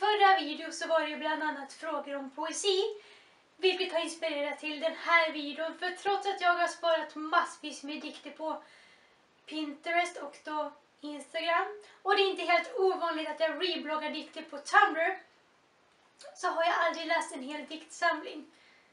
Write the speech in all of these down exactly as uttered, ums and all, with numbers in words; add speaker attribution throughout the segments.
Speaker 1: förra video så var det ju bland annat frågor om poesi. Vilket har inspirerat till den här videon. För trots att jag har sparat massvis med dikter på Pinterest och då Instagram. Och det är inte helt ovanligt att jag rebloggar dikter på Tumblr. Så har jag aldrig läst en hel diktsamling.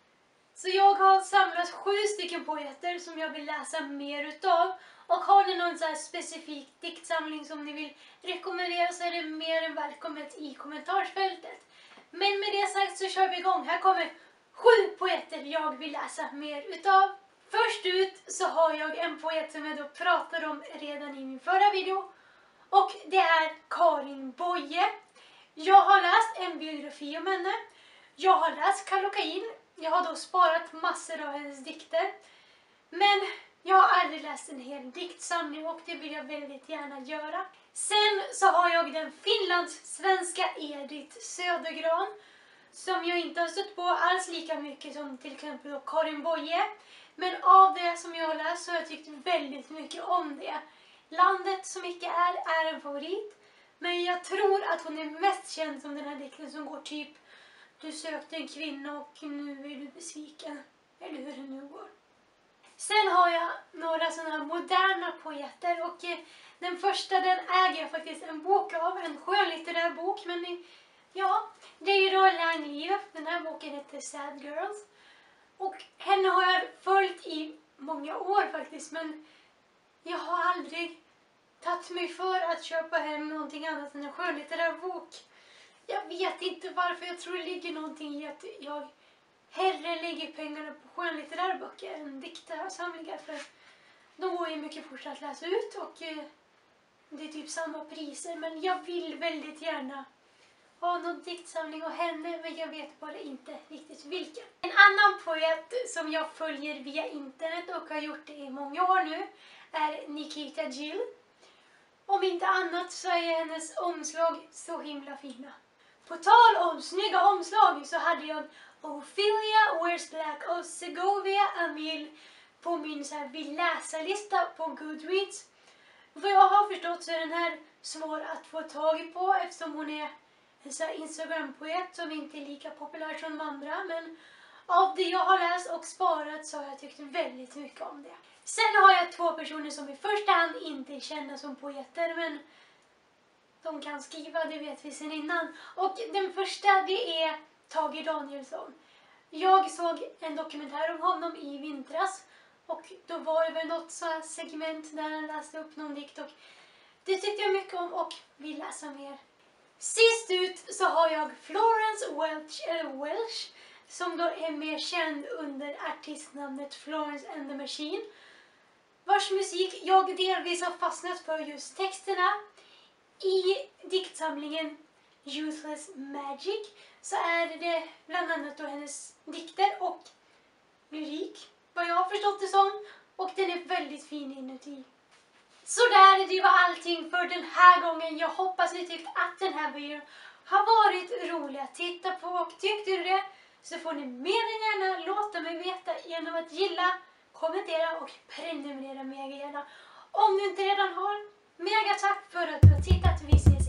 Speaker 1: Så jag har samlat sju stycken poeter som jag vill läsa mer utav. Och har ni någon så här specifik diktsamling som ni vill rekommendera så är det mer än välkommet i kommentarsfältet. Men med det sagt så kör vi igång. Här kommer sju poeter jag vill läsa mer utav. Först ut så har jag en poet som jag då pratade om redan i min förra video. Och det är Karin Boye. Jag har läst en biografi om henne. Jag har läst Kallocain. Jag har då sparat massor av hennes dikter. Men jag har aldrig läst en hel diktsamling och det vill jag väldigt gärna göra. Sen så har jag den finlandssvenska Edith Södergran. Som jag inte har stött på alls lika mycket som till exempel då Karin Boye. Men av det som jag har läst så har jag tyckt väldigt mycket om det. Landet som icke är är en favorit. Men jag tror att hon är mest känd som den här dikten som går typ: du sökte en kvinna och nu är du besviken. Eller hur det nu går. Sen har jag några sådana här moderna poeter. Och eh, den första den äger jag faktiskt en bok av. En skönlitterär bok. Men eh, ja, det är ju då Lang Liv. Den här boken heter Sad Girls. Och henne har jag följt i många år faktiskt. Men jag har aldrig tagit mig för att köpa hem någonting annat än en skönlitterär bok. Jag vet inte varför. Jag tror det ligger någonting i att jag hellre lägger pengarna på skönlitterära böcker än diktsamlingar. För de går ju mycket fortare att läsa ut och eh, det är typ samma priser. Men jag vill väldigt gärna ha någon diktsamling av henne, men jag vet bara inte riktigt vilken. En annan poet som jag följer via internet och har gjort det i många år nu är Nikita Gill. Om inte annat så är hennes omslag så himla fina. På tal om snygga omslag så hade jag Ophelia Wears Black och Segovia Amil på min så här vill läsa-lista på Goodreads. Vad jag har förstått så är den här svår att få tag på eftersom hon är en så här Instagram-poet som inte är lika populär som de andra. Men av det jag har läst och sparat så har jag tyckt väldigt mycket om det. Sen har jag två personer som i första hand inte är kända som poeter, men de kan skriva, det vet vi sedan innan. Och den första det är Tage Danielsson. Jag såg en dokumentär om honom i vintras. Och då var det väl något så här segment där han läste upp någon dikt. Och det tyckte jag mycket om och vill läsa mer. Sist ut så har jag Florence Welch, eller Welch. Som då är mer känd under artistnamnet Florence and the Machine. Vars musik jag delvis har fastnat för just texterna. I diktsamlingen Useless Magic så är det bland annat då hennes dikter och lyrik, vad jag har förstått det som. Och den är väldigt fin inuti. Så där, det var allting för den här gången. Jag hoppas ni tyckte att den här videon har varit rolig att titta på. Och tyckte du det så får ni mer än gärna låta mig veta genom att gilla, kommentera och prenumerera mega gärna. Om du inte redan har, mega tack för att du har tittat. Vi ses